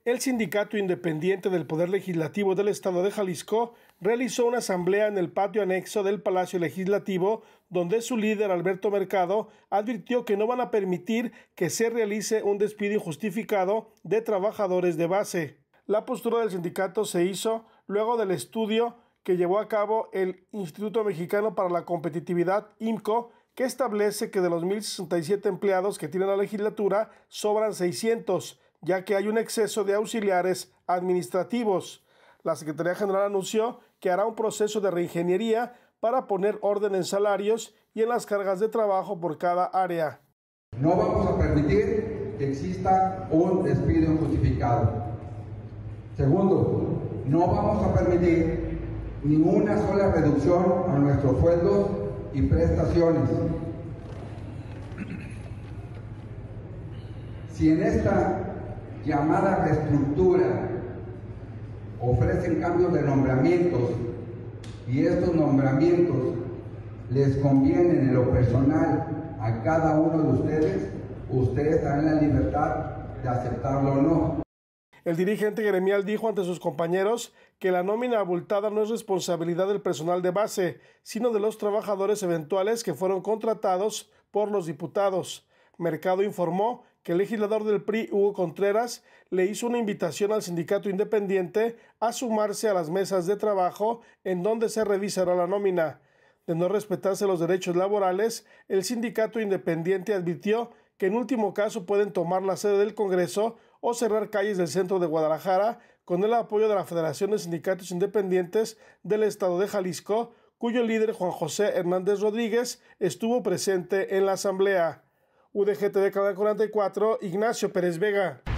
El Sindicato Independiente del Poder Legislativo del Estado de Jalisco realizó una asamblea en el patio anexo del Palacio Legislativo, donde su líder, Alberto Mercado, advirtió que no van a permitir que se realice un despido injustificado de trabajadores de base. La postura del sindicato se hizo luego del estudio que llevó a cabo el Instituto Mexicano para la Competitividad, IMCO, que establece que de los 1,067 empleados que tiene la legislatura, sobran 600, ya que hay un exceso de auxiliares administrativos. La Secretaría General anunció que hará un proceso de reingeniería para poner orden en salarios y en las cargas de trabajo por cada área. No vamos a permitir que exista un despido injustificado. Segundo, no vamos a permitir ninguna sola reducción a nuestros sueldos y prestaciones. Si en esta llamada reestructura ofrecen cambios de nombramientos y estos nombramientos les convienen en lo personal a cada uno de ustedes estarán en la libertad de aceptarlo o no. El dirigente gremial dijo ante sus compañeros que la nómina abultada no es responsabilidad del personal de base, sino de los trabajadores eventuales que fueron contratados por los diputados. Mercado informó que el legislador del PRI, Hugo Contreras, le hizo una invitación al sindicato independiente a sumarse a las mesas de trabajo en donde se revisará la nómina. De no respetarse los derechos laborales, el sindicato independiente advirtió que en último caso pueden tomar la sede del Congreso o cerrar calles del centro de Guadalajara con el apoyo de la Federación de Sindicatos Independientes del Estado de Jalisco, cuyo líder Juan José Hernández Rodríguez estuvo presente en la asamblea. UDG TV Canal 44, Ignacio Pérez Vega.